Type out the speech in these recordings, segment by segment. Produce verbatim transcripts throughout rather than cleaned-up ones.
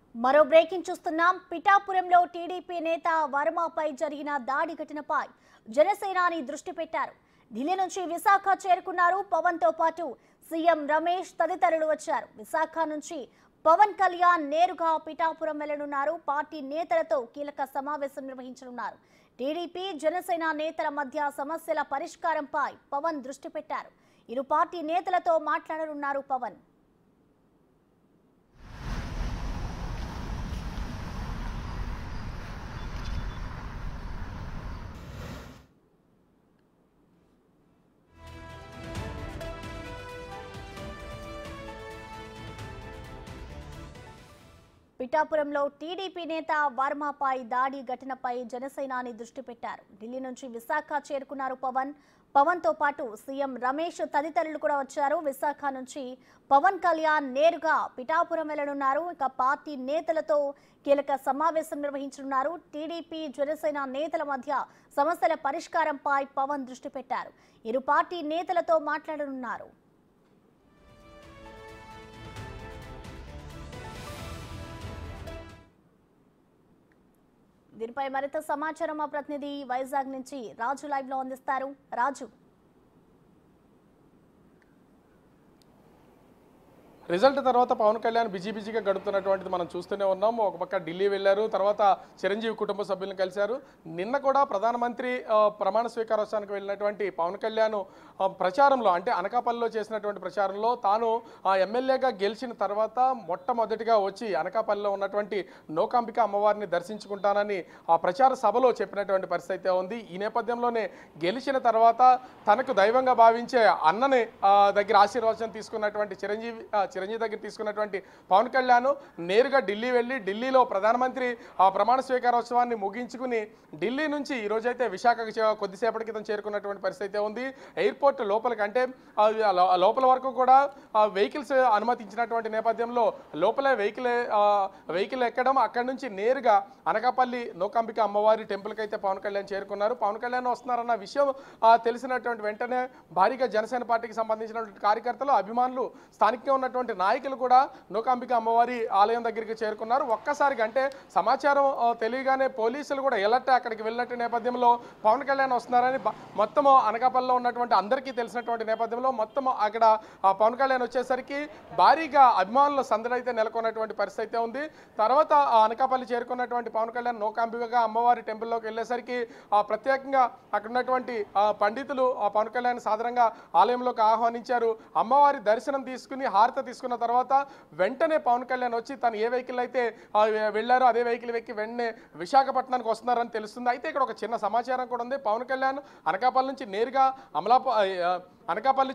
మరో బ్రేకింగ్ చూస్తున్నాం. పిఠాపురంలో టీడీపీ నేత వర్మపై జరిగిన దాడి ఘటనపై జనసేనాని దృష్టి పెట్టారు. ఢిల్లీ నుంచి విశాఖ చేరుకున్నారు పవన్ తో పాటు సీఎం రమేష్ తదితరులు వచ్చారు. విశాఖ నుంచి పవన్ కళ్యాణ్ నేరుగా పిఠాపురం వెళ్లనున్నారు. పార్టీ నేతలతో కీలక సమావేశం నిర్వహించనున్నారు. టీడీపీ జనసేన నేతల మధ్య సమస్యల పరిష్కారంపై పవన్ దృష్టి పెట్టారు. ఇరు పార్టీ నేతలతో మాట్లాడనున్నారు పవన్. పిఠాపురంలో టీడీపీ నేత వర్మపై దాడి ఘటనపై జనసేనాని దృష్టి పెట్టారు. ఢిల్లీ నుంచి విశాఖ చేరుకున్నారు పవన్. పవన్ తో పాటు సీఎం రమేష్ తదితరులు కూడా వచ్చారు. విశాఖ నుంచి పవన్ కళ్యాణ్ నేరుగా పిఠాపురం వెళ్లనున్నారు. ఇక పార్టీ నేతలతో కీలక సమావేశం నిర్వహించనున్నారు. టీడీపీ జనసేన నేతల మధ్య సమస్యల పరిష్కారంపై పవన్ దృష్టి పెట్టారు. ఇరు పార్టీ నేతలతో మాట్లాడనున్నారు. దీనిపై మరింత సమాచారం మా ప్రతినిధి వైజాగ్ నుంచి రాజు లైవ్ లో అందిస్తారు. రాజు, రిజల్ట్ తర్వాత పవన్ కళ్యాణ్ బిజీ బిజీగా గడుపుతున్నటువంటిది మనం చూస్తూనే ఉన్నాం. ఒక పక్క ఢిల్లీ వెళ్ళారు, తర్వాత చిరంజీవి కుటుంబ సభ్యులను కలిశారు. నిన్న కూడా ప్రధానమంత్రి ప్రమాణ స్వీకారోత్సవానికి వెళ్ళినటువంటి పవన్ కళ్యాణ్ ప్రచారంలో, అంటే అనకాపల్లిలో చేసినటువంటి ప్రచారంలో తాను ఆ ఎమ్మెల్యేగా గెలిచిన తర్వాత మొట్టమొదటిగా వచ్చి అనకాపల్లిలో ఉన్నటువంటి నోకాంబిక అమ్మవారిని దర్శించుకుంటానని ఆ ప్రచార సభలో చెప్పినటువంటి పరిస్థితి ఉంది. ఈ నేపథ్యంలోనే గెలిచిన తర్వాత తనకు దైవంగా భావించే అన్నని దగ్గర ఆశీర్వాదం తీసుకున్నటువంటి చిరంజీవి చిరంజీవి దగ్గర తీసుకున్నటువంటి పవన్ కళ్యాణ్ నేరుగా ఢిల్లీ వెళ్ళి ఢిల్లీలో ప్రధానమంత్రి ఆ ప్రమాణ స్వీకారోత్సవాన్ని ముగించుకుని ఢిల్లీ నుంచి ఈరోజైతే విశాఖకు కొద్దిసేపటి క్రితం చేరుకున్నటువంటి పరిస్థితి ఉంది. ఎయిర్పోర్ట్ లోపలికి, అంటే లోపల వరకు కూడా వెహికల్స్ అనుమతించినటువంటి నేపథ్యంలో లోపలే వెహికల్ వెహికల్ ఎక్కడం, అక్కడి నుంచి నేరుగా అనకాపల్లి నోకాంబిక అమ్మవారి టెంపుల్కి అయితే పవన్ కళ్యాణ్ చేరుకున్నారు. పవన్ కళ్యాణ్ వస్తున్నారన్న విషయం తెలిసినటువంటి వెంటనే భారీగా జనసేన పార్టీకి సంబంధించినటువంటి కార్యకర్తలు, అభిమానులు, స్థానికంగా ఉన్నటువంటి నాయకులు కూడా నోకాంబిక అమ్మవారి ఆలయం దగ్గరికి చేరుకున్నారు. ఒక్కసారిగా అంటే సమాచారం తెలియగానే పోలీసులు కూడా ఎలర్ట్ అక్కడికి వెళ్ళినట్టు నేపథ్యంలో పవన్ కళ్యాణ్ వస్తున్నారని మొత్తం అనకాపల్లిలో ఉన్నటువంటి అందరికీ తెలిసినటువంటి నేపథ్యంలో మొత్తం అక్కడ పవన్ కళ్యాణ్ వచ్చేసరికి భారీగా అభిమానుల సందడైతే నెలకొన్నటువంటి పరిస్థితి ఉంది. తర్వాత అనకాపల్లి చేరుకున్నటువంటి పవన్ కళ్యాణ్ నోకాంబిక అమ్మవారి టెంపుల్లోకి వెళ్ళేసరికి ప్రత్యేకంగా అక్కడ ఉన్నటువంటి పండితులు పవన్ కళ్యాణ్ సాధారణంగా ఆలయంలోకి ఆహ్వానించారు. అమ్మవారి దర్శనం తీసుకుని హారత తీసుకున్న తర్వాత వెంటనే పవన్ కళ్యాణ్ వచ్చి తను ఏ వెహికల్ అయితే వెళ్ళారో అదే వెహికల్ ఎక్కి వెంటనే విశాఖపట్నానికి వస్తున్నారని తెలుస్తుంది. అయితే ఇక్కడ ఒక చిన్న సమాచారం కూడా ఉంది. పవన్ కళ్యాణ్ అనకాపల్లి నుంచి నేరుగా అమలాప అనకాపల్లి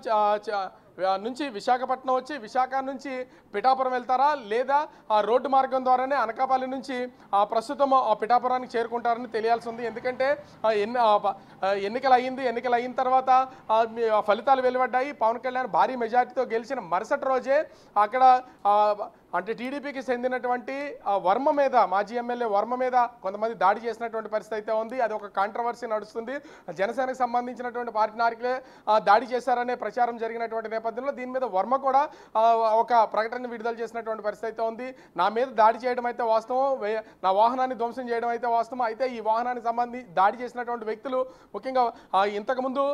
నుంచి విశాఖపట్నం వచ్చి విశాఖ నుంచి పిఠాపురం వెళ్తారా, లేదా ఆ రోడ్డు మార్గం ద్వారానే అనకాపల్లి నుంచి ప్రస్తుతం పిఠాపురానికి చేరుకుంటారని తెలియాల్సి ఉంది. ఎందుకంటే ఎన్ని ఎన్నికలు అయ్యింది, ఎన్నికలు అయిన తర్వాత ఫలితాలు వెలువడ్డాయి. పవన్ కళ్యాణ్ భారీ మెజార్టీతో గెలిచిన మరుసటి రోజే అక్కడ అంటే టీడీపీకి చెందినటువంటి వర్మ మీద, మాజీ ఎమ్మెల్యే వర్మ మీద కొంతమంది దాడి చేసినటువంటి పరిస్థితి అయితే ఉంది. అది ఒక కాంట్రవర్సీ నడుస్తుంది. జనసేనకు సంబంధించినటువంటి పార్టీ నాయకులే దాడి చేశారనే ప్రచారం జరిగినటువంటి నేపథ్యంలో దీని మీద వర్మ కూడా ఒక ప్రకటన విడుదల చేసినటువంటి పరిస్థితి అయితే ఉంది. నా మీద దాడి చేయడం అయితే వాస్తవం, నా వాహనాన్ని ధ్వంసం చేయడం అయితే వాస్తవం. అయితే ఈ వాహనానికి సంబంధించి దాడి చేసినటువంటి వ్యక్తులు ముఖ్యంగా ఇంతకుముందు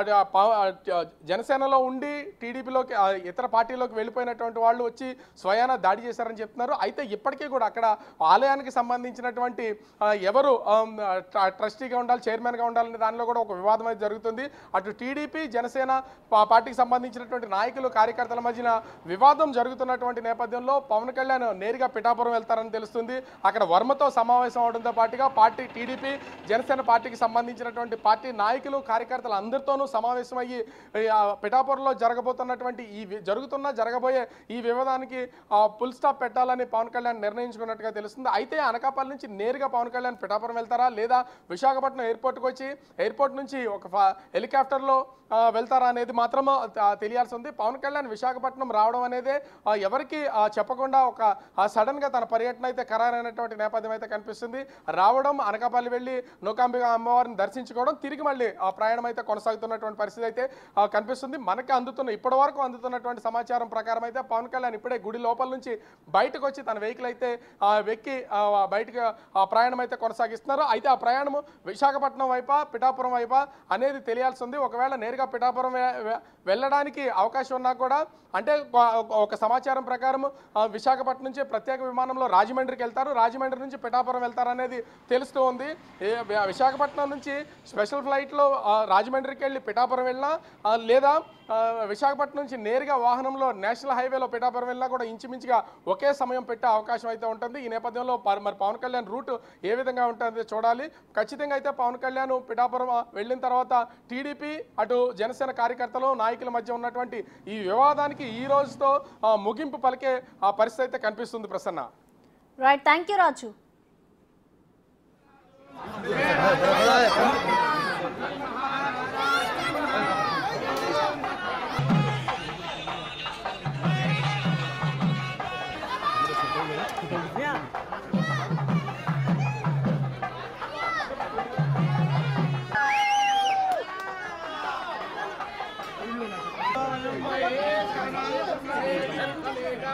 జనసేనలో ఉండి టీడీపీలోకి ఇతర పార్టీలోకి వెళ్ళిపోయినటువంటి వాళ్ళు వచ్చి స్వయాన దాడి చేశారని చెప్తున్నారు. అయితే ఇప్పటికీ కూడా అక్కడ ఆలయానికి సంబంధించినటువంటి ఎవరు ట్రస్టీగా ఉండాలి, చైర్మన్గా ఉండాలనే దానిలో కూడా ఒక వివాదం అయితే జరుగుతుంది. అటు టీడీపీ జనసేన పార్టీకి సంబంధించినటువంటి నాయకులు కార్యకర్తల మధ్యన వివాదం జరుగుతున్నటువంటి నేపథ్యంలో పవన్ కళ్యాణ్ నేరుగా పిఠాపురం వెళ్తారని తెలుస్తుంది. అక్కడ వర్మతో సమావేశం అవడంతో పాటుగా పార్టీ టీడీపీ జనసేన పార్టీకి సంబంధించినటువంటి పార్టీ నాయకులు కార్యకర్తలు అందరితోనూ సమావేశం అయ్యి పిఠాపురంలో జరగబోతున్నటువంటి ఈ జరుగుతున్న జరగబోయే ఈ వివాదానికి ఫుల్ స్టాప్ పెట్టాలని పవన్ కళ్యాణ్ నిర్ణయించుకున్నట్టుగా తెలుస్తుంది. అయితే అనకాపల్లి నుంచి నేరుగా పవన్ కళ్యాణ్ పిఠాపురం వెళ్తారా, లేదా విశాఖపట్నం ఎయిర్పోర్ట్కి వచ్చి ఎయిర్పోర్ట్ నుంచి ఒక హెలికాప్టర్లో వెళ్తారా అనేది మాత్రం తెలియాల్సి ఉంది. పవన్ కళ్యాణ్ విశాఖపట్నం రావడం అనేది ఎవరికి చెప్పకుండా ఒక సడన్గా తన పర్యటన అయితే ఖరారైనటువంటి నేపథ్యం అయితే కనిపిస్తుంది. రావడం, అనకాపల్లి వెళ్ళి నోకాంబిక అమ్మవారిని దర్శించుకోవడం, తిరిగి మళ్ళీ ఆ ప్రయాణం అయితే కొనసాగుతున్నటువంటి పరిస్థితి అయితే కనిపిస్తుంది. మనకి అందుతున్న ఇప్పటి వరకు అందుతున్నటువంటి సమాచారం ప్రకారం అయితే పవన్ కళ్యాణ్ ఇప్పుడే గుడి లోపల నుంచి నుంచి బయటకు వచ్చి తన వెహికల్ అయితే వెక్కి బయటకు ప్రయాణం అయితే కొనసాగిస్తున్నారు. అయితే ఆ ప్రయాణము విశాఖపట్నం వైపా పిఠాపురం వైపా అనేది తెలియాల్సి ఉంది. ఒకవేళ నేరుగా పిఠాపురం వెళ్ళడానికి అవకాశం ఉన్నా కూడా అంటే ఒక సమాచారం ప్రకారం విశాఖపట్నం నుంచి ప్రత్యేక విమానంలో రాజమండ్రికి వెళ్తారు, రాజమండ్రి నుంచి పిఠాపురం వెళ్తారు అనేది తెలుస్తూ ఉంది. విశాఖపట్నం నుంచి స్పెషల్ ఫ్లైట్లో రాజమండ్రికి వెళ్ళి పిఠాపురం వెళ్ళినా లేదా విశాఖపట్నం నుంచి నేరుగా వాహనంలో నేషనల్ హైవేలో పిఠాపురం వెళ్ళినా కూడా ఇంచుమించుగా ఒకే సమయం పెట్టే అవకాశం అయితే ఉంటుంది. ఈ నేపథ్యంలో మరి పవన్ కళ్యాణ్ రూట్ ఏ విధంగా ఉంటుందో చూడాలి. ఖచ్చితంగా అయితే పవన్ కళ్యాణ్ పిఠాపురం వెళ్ళిన తర్వాత టీడీపీ అటు జనసేన కార్యకర్తలు నాయకుల మధ్య ఉన్నటువంటి ఈ వివాదానికి ఈ రోజుతో ముగింపు పలికే ఆ పరిస్థితి అయితే కనిపిస్తుంది. Prasanna. Right, thank you Raju.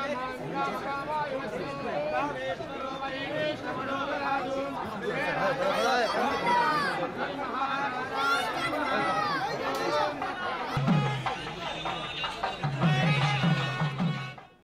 Hey,